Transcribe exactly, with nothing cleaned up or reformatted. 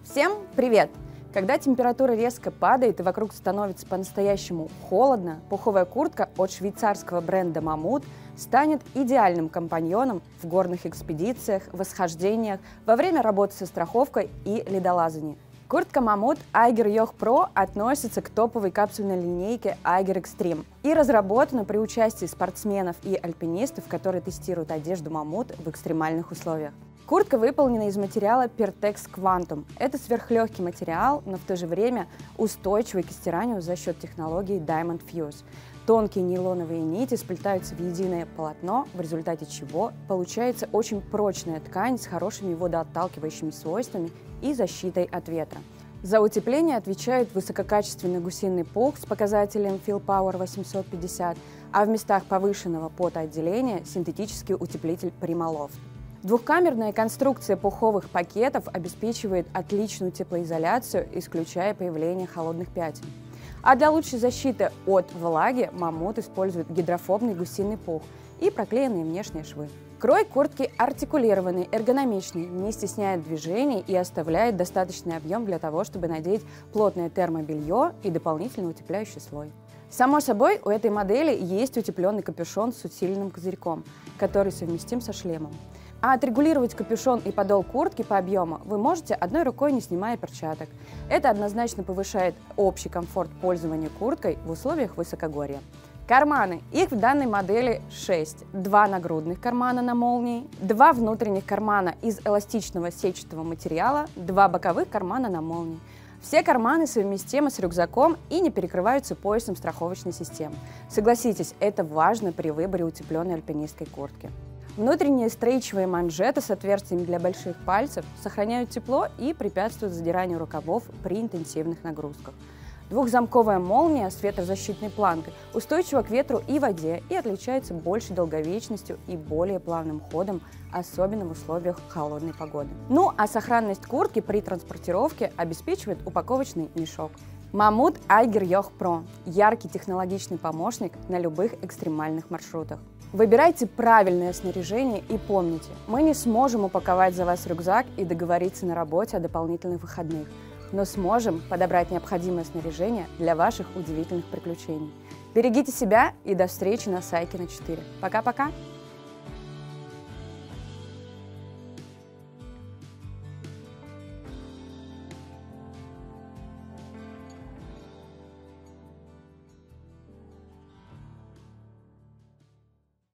Всем привет! Когда температура резко падает и вокруг становится по-настоящему холодно, пуховая куртка от швейцарского бренда Mammut станет идеальным компаньоном в горных экспедициях, восхождениях, во время работы со страховкой и ледолазанием. Куртка Mammut Eiger Yoch Pro относится к топовой капсульной линейке Eiger Extreme и разработана при участии спортсменов и альпинистов, которые тестируют одежду Mammut в экстремальных условиях. Куртка выполнена из материала Pertex Quantum. Это сверхлегкий материал, но в то же время устойчивый к стиранию за счет технологии Diamond Fuse. Тонкие нейлоновые нити сплетаются в единое полотно, в результате чего получается очень прочная ткань с хорошими водоотталкивающими свойствами и защитой от ветра. За утепление отвечает высококачественный гусиный пух с показателем Feel Power восемьсот пятьдесят, а в местах повышенного потоотделения синтетический утеплитель Primaloft. Двухкамерная конструкция пуховых пакетов обеспечивает отличную теплоизоляцию, исключая появление холодных пятен. А для лучшей защиты от влаги Mammut использует гидрофобный гусиный пух и проклеенные внешние швы. Крой куртки артикулированный, эргономичный, не стесняет движений и оставляет достаточный объем для того, чтобы надеть плотное термобелье и дополнительно утепляющий слой. Само собой, у этой модели есть утепленный капюшон с усиленным козырьком, который совместим со шлемом. А отрегулировать капюшон и подол куртки по объему вы можете одной рукой, не снимая перчаток. Это однозначно повышает общий комфорт пользования курткой в условиях высокогорья. Карманы. Их в данной модели шесть. Два нагрудных кармана на молнии, два внутренних кармана из эластичного сетчатого материала, два боковых кармана на молнии. Все карманы совместимы с рюкзаком и не перекрываются поясом страховочной системы. Согласитесь, это важно при выборе утепленной альпинистской куртки. Внутренние стрейчевые манжеты с отверстиями для больших пальцев сохраняют тепло и препятствуют задиранию рукавов при интенсивных нагрузках. Двухзамковая молния с ветрозащитной планкой устойчива к ветру и воде и отличается большей долговечностью и более плавным ходом, особенно в условиях холодной погоды. Ну а сохранность куртки при транспортировке обеспечивает упаковочный мешок. Mammut Eiger Yoch Pro – яркий технологичный помощник на любых экстремальных маршрутах. Выбирайте правильное снаряжение и помните, мы не сможем упаковать за вас рюкзак и договориться на работе о дополнительных выходных, но сможем подобрать необходимое снаряжение для ваших удивительных приключений. Берегите себя и до встречи на Сайкина четыре. Пока-пока!